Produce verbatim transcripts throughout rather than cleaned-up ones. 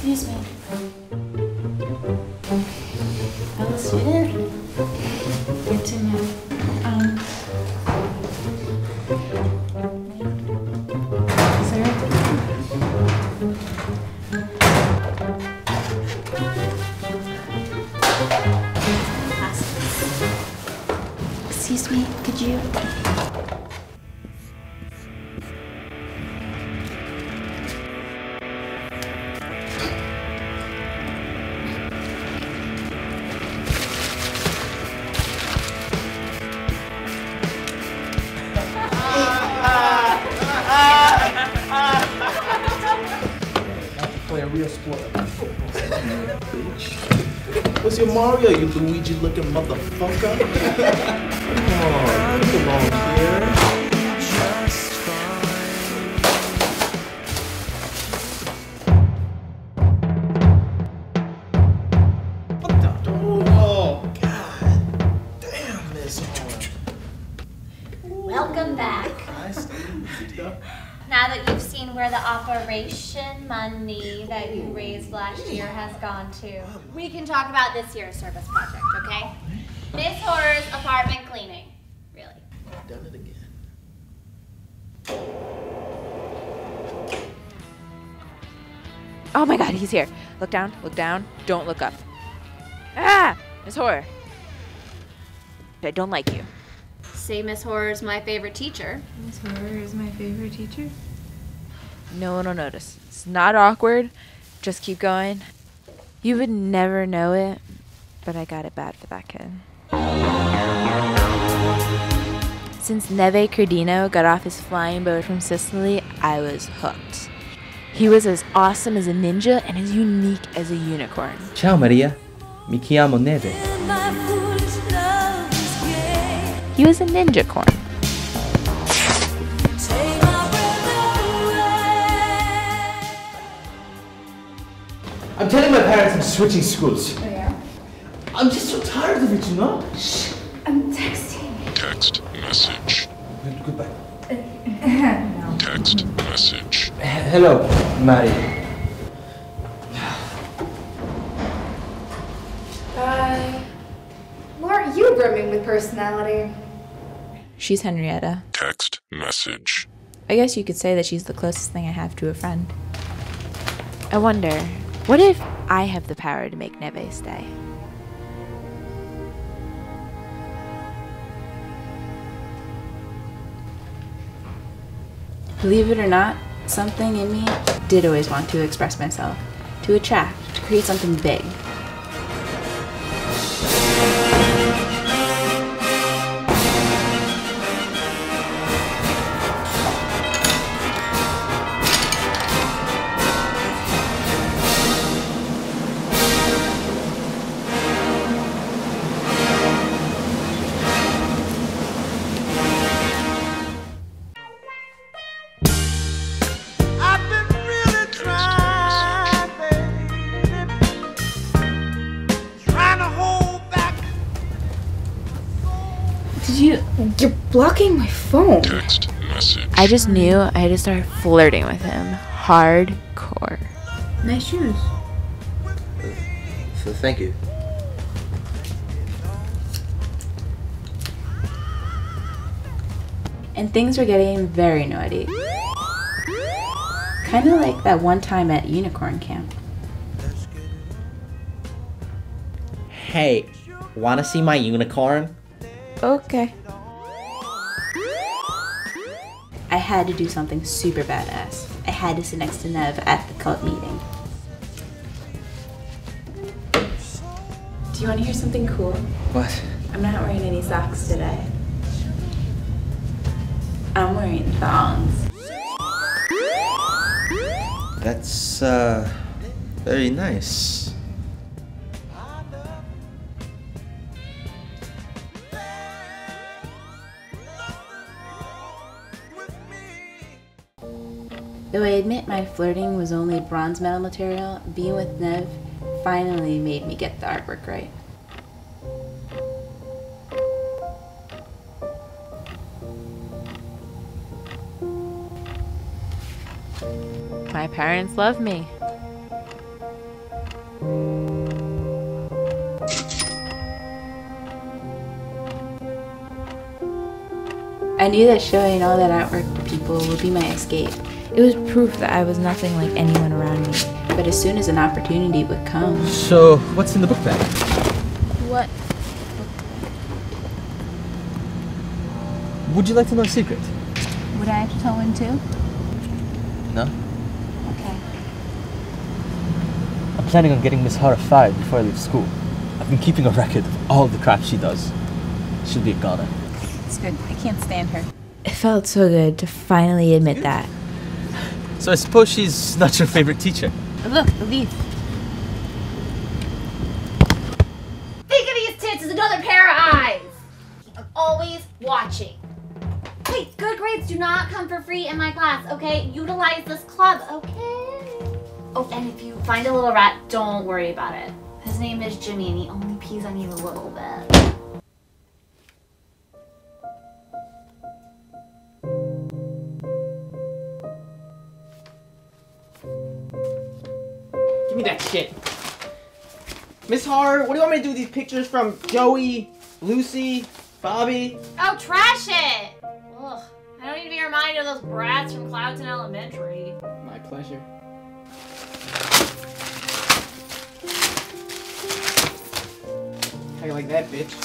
Excuse me. Fellow student? Good to know. Um, sir? Excuse me, could you? Play a real sport. Bitch. What's your Mario, you Luigi looking motherfucker? Come on, you belong here. What the? Oh, god damn this. Welcome back. Now that you've seen where the operation money that you raised last year has gone to, we can talk about this year's service project, okay? Miss Horror's apartment cleaning. Really. I've done it again. Oh my god, he's here. Look down, look down, don't look up. Ah! Miss Horror. I don't like you. Say Miss Horror's my favorite teacher. Miss Horrer is my favorite teacher. No one will notice. It's not awkward. Just keep going. You would never know it, but I got it bad for that kid. Since Neve Credino got off his flying boat from Sicily, I was hooked. He was as awesome as a ninja and as unique as a unicorn. Ciao Maria, mi chiamo Neve. He was a ninja corn. I'm telling my parents I'm switching schools. Oh yeah? I'm just so tired of it, you know? Shh, I'm texting. Text message. Good- Goodbye. No. Text message. H- Hello, Mari. Bye. Why are you brimming with personality? She's Henrietta. Text message. I guess you could say that she's the closest thing I have to a friend. I wonder, what if I have the power to make Neve stay? Believe it or not, something in me did always want to express myself, to attract, to create something big. Did you? You're blocking my phone. Text message. I just knew I had to start flirting with him. Hardcore. Nice shoes. So thank you. And things were getting very naughty. Kind of like that one time at Unicorn Camp. Hey, wanna see my unicorn? Okay. I had to do something super badass. I had to sit next to Neve at the cult meeting. Do you want to hear something cool? What? I'm not wearing any socks today. I'm wearing thongs. That's, uh, very nice. Though I admit my flirting was only bronze medal material, being with Neve finally made me get the artwork right. My parents love me. I knew that showing all that artwork to people would be my escape. It was proof that I was nothing like anyone around me. But as soon as an opportunity would come... So, what's in the book bag? What? Would you like to know a secret? Would I have to tell one too? No? Okay. I'm planning on getting Miss Horrer fired before I leave school. I've been keeping a record of all the crap she does. She'll be a goner. It's good. I can't stand her. It felt so good to finally admit that. So I suppose she's not your favorite teacher? Look, the leaf. Think of these tits as another pair of eyes. I'm always watching. Hey, good grades do not come for free in my class, okay? Utilize this club, okay? Oh, and if you find a little rat, don't worry about it. His name is Jimmy and he only pees on you a little bit. Give me that shit. Miss Horrer, what do you want me to do with these pictures from Joey, Lucy, Bobby? Oh, trash it! Ugh, I don't need to be reminded of those brats from Cloudton Elementary. My pleasure. How you like that, bitch?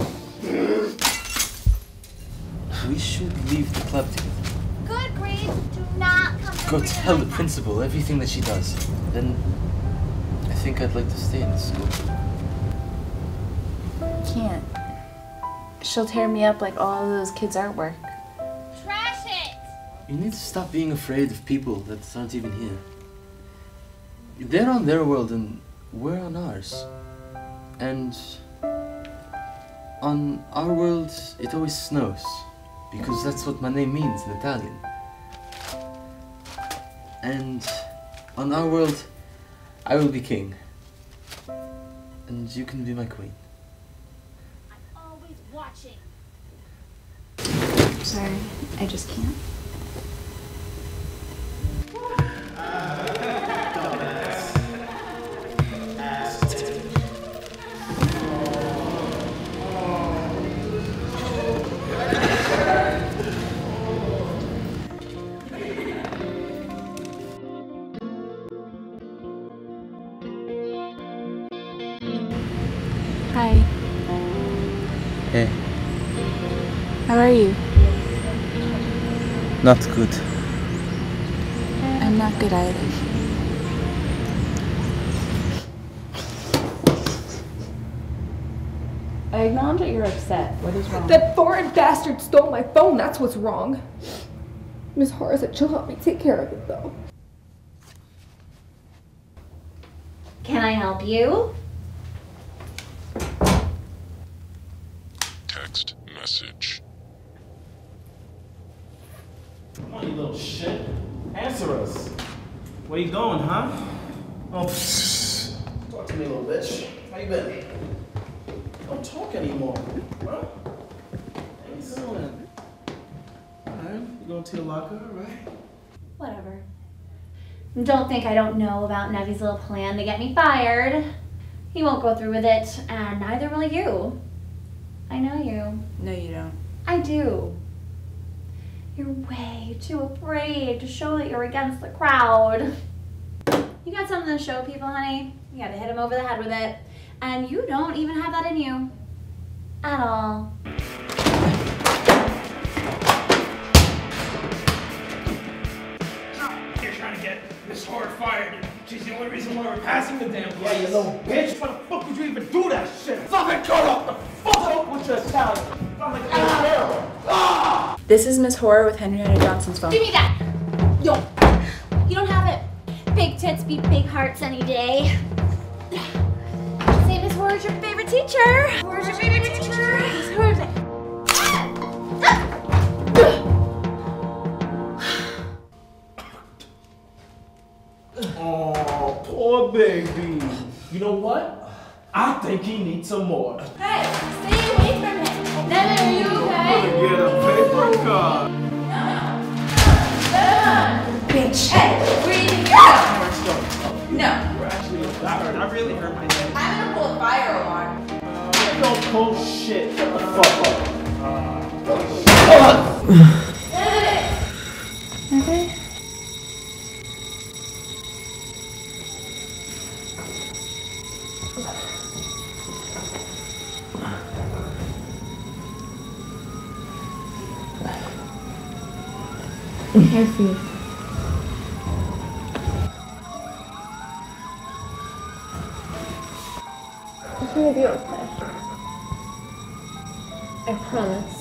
We should leave the club together. Good grades do not come for Go free in tell my the class. principal everything that she does. Then I think I'd like to stay in this school. Can't. She'll tear me up like all of those kids' artwork. Trash it! You need to stop being afraid of people that aren't even here. They're on their world and we're on ours. And on our world, it always snows. Because that's what my name means in Italian. And on our world, I will be king. And you can be my queen. I'm always watching. Sorry, I just can't. Hi. Hey, How are you? not good. I'm not good either. I acknowledge that you're upset. What is wrong? That foreign bastard stole my phone, that's what's wrong. Miss Horrer said she'll help me take care of it, though. Can I help you? Text message. Come on, you little shit. Answer us. Where you going, huh? Oh, pfft. Talk to me, little bitch. How you been? Don't talk anymore. Huh? How you doing? Alright, you going to your locker, alright? Whatever. Don't think I don't know about Neve's little plan to get me fired. He won't go through with it, and neither will you. I know you. No, you don't. I do. You're way too afraid to show that you're against the crowd. You got something to show people, honey. You gotta hit them over the head with it. And you don't even have that in you. At all. You're trying to get Miss Horrer fired. She's the only reason why we're passing the damn Yeah, class. you little bitch. Why the fuck would you even do that shit? Stop it, cut off the fuck up with your talent. Sound like a girl. Ah! This is Miss Horrer with Henrietta Johnson's phone. Give me that! Yo! You don't have it. Big tits beat big hearts any day. Say Miss Horrer's your favorite teacher. Horrer's your favorite teacher. Miss Horrer's Oh, poor baby. You know what? I think he needs some more. Hey, stay away from him. Neve, are you okay? Get a paper cut. Bitch. Hey, where do you think you're going? Let's go. No. We're actually, I, I really shit. Shut the fuck up. Okay. I see. It's gonna be okay. I promise.